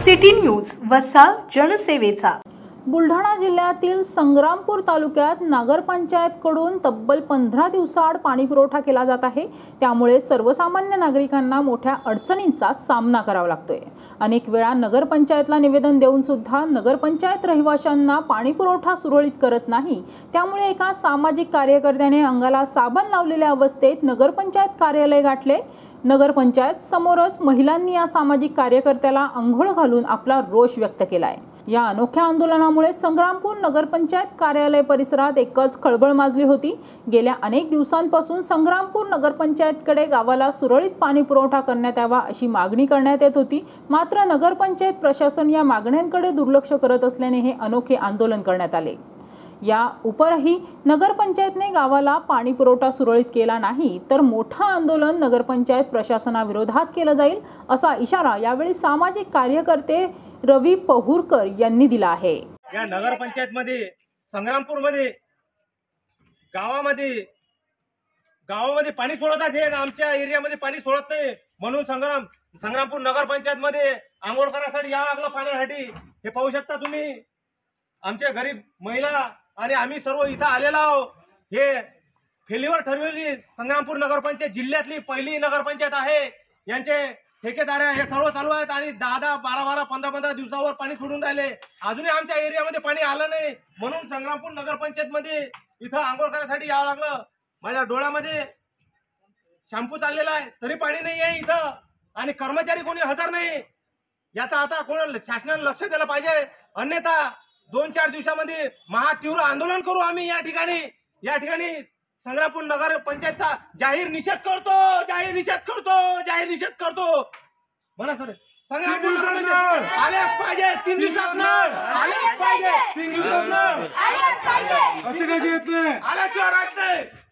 City news वसा जनसेवेचा। बुलढाणा जिल्ह्यातील संग्रामपूर तालुक्यात नगरपंचायतकडून तब्बल 15 दिवसाआड पाणी पुरवठा केला जात आहे। त्यामुळे सर्वसामान्य नागरिकांना मोठ्या अडचणींचा सामना करावा लागतोय। अनेक वेळा नगरपंचायतला निवेदन देऊन सुद्धा नगरपंचायत रहिवाशांना पाणी पुरवठा सुरळीत करत नाही। त्यामुळे एका सामाजिक कार्यकर्त्याने अंगाला साबण लावलेल्या अवस्थेत नगरपंचायत कार्यालय गाठले। नगरपंचायत समोरच महिलांनी या सामाजिक कार्यकर्त्याला अंघोळ घालून आपला रोष व्यक्त केलाय। या अनोख्या आंदोलनामुळे संग्रामपूर नगरपंचायत कार्यालय परिसरात एकच खळबळ माजली होती। गेल्या अनेक दिवसांपासून संग्रामपूर नगरपंचायतकडे गावाला सुरळीत पाणी पुरवठा करण्यात यावा अशी मागणी करण्यात येत होती। मात्र नगरपंचायत प्रशासन या मागण्यांकडे दुर्लक्ष करत असल्याने हे अनोखे आंदोलन करण्यात आले। या उपरही नगरपंचायतने गावाला पाणी पुरवठा सुरळीत केला नाही तर मोठा आंदोलन नगरपंचायत प्रशासनाविरोधात केलं जाईल असा इशारा यावेळी सामाजिक कार्यकर्ते रवी पहुरकर यांनी दिला आहे। या नगरपंचायत मध्ये संग्रामपूर मध्ये गावामध्ये पाणी सोडतात हे आमच्या एरियामध्ये पाणी सोडत नाही म्हणून संग्रामपूर नगरपंचायत मध्ये आंघोळ करण्यासाठी यावं लागलं पाण्यासाठी। हे पाहू शकता तुम्ही आमच्या गरीब महिला आणि आम्ही सर्व इथं आलेलो आहोत। हे फेलीवर ठरवलेली संग्रामपूर नगरपंचायत जिल्ह्यातली पहिली नगरपंचायत आहे। यांचे ठेकेदार हे सर्व चालू आहेत आणि 10-10, 12-12, 15-15 दिवसावर पाणी सोडून राहिले। अजूनही आमच्या एरियामध्ये पाणी आलं नाही म्हणून संग्रामपूर नगरपंचायत मध्ये इथं आंघोळ करण्यासाठी यावं लागलं। माझ्या डोळ्यामध्ये शॅम्पू चाललेला आहे तरी पाणी नाही आहे इथं आणि कर्मचारी कोणी हजर नाही। याचा आता कोण शासनाने लक्ष दिलं पाहिजे, अन्यथा 2-4 दिवसामध्ये महातीव्र आंदोलन करू आम्ही। या ठिकाणी संग्रामपूर नगर पंचायतचा जाहीर निषेध करतो म्हणा सर। संग्रामपूर आलेच पाहिजे 3 दिवसात आलेच पाहिजे 3 दिवसात आल्याशिवाय राहत नाही।